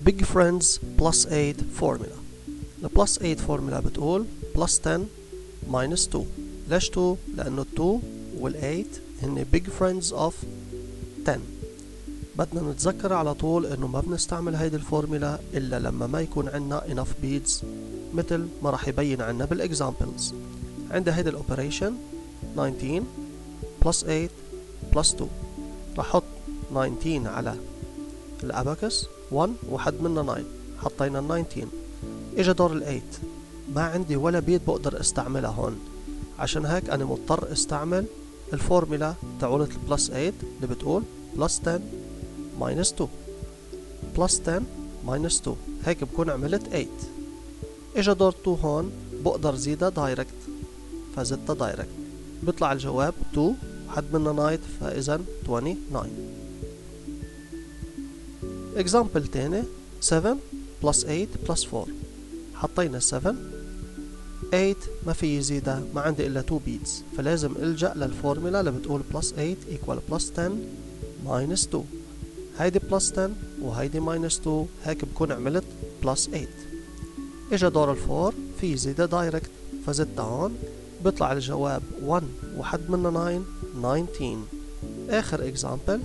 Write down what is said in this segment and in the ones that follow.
big friends plus 8 formula. ال plus 8 formula بتقول plus 10 minus 2. ليش 2؟ لأنه 2 وال 8 هن big friends of 10. بدنا نتذكر على طول إنه ما بنستعمل هيدي الفورمولا إلا لما ما يكون عنا enough beads، مثل ما راح يبين عنا بالexamples. عندي هيدي الأوبريشن 19 plus 8 plus 2. راح أحط 19 على الأباكس 1 وحد منها 9، حطينا 19. إجا دور ال 8، ما عندي ولا بيت بقدر استعملها هون، عشان هيك أنا مضطر استعمل الفورمولا تاعولة البلس 8 اللي بتقول بلس 10 minus 2 بلس 10 minus 2. هيك بكون عملت 8. إجا دور 2 هون، بقدر زيدها دايركت، فزدتها دايركت، بيطلع الجواب 2 وحد منها 9، فإذا 29. example تاني 7 plus 8 plus 4. حطينا 7 8 ما في يزيدها، ما عندي إلا 2 beads، فلازم ألجأ للفورمولا اللي بتقول plus 8 equal plus 10 minus 2. هيدي plus 10 وهيدي minus 2، هيك بكون عملت plus 8. إجا دور ال 4 في يزيدها دايركت، فزدتها هون، بيطلع الجواب 1 وحد منها 9 19. آخر example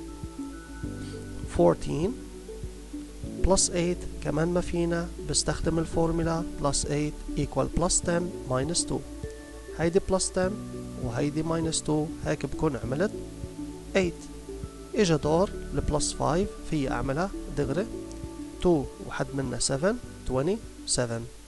14 plus 8 كمان ما فينا، بستخدم الفورمولا plus 8 equal plus 10 minus 2. هيدي plus 10 وهيدي minus 2، هيك بكون عملت 8. إجا دور ل plus 5 في أعملها دغري 2 وحد منها 7 27.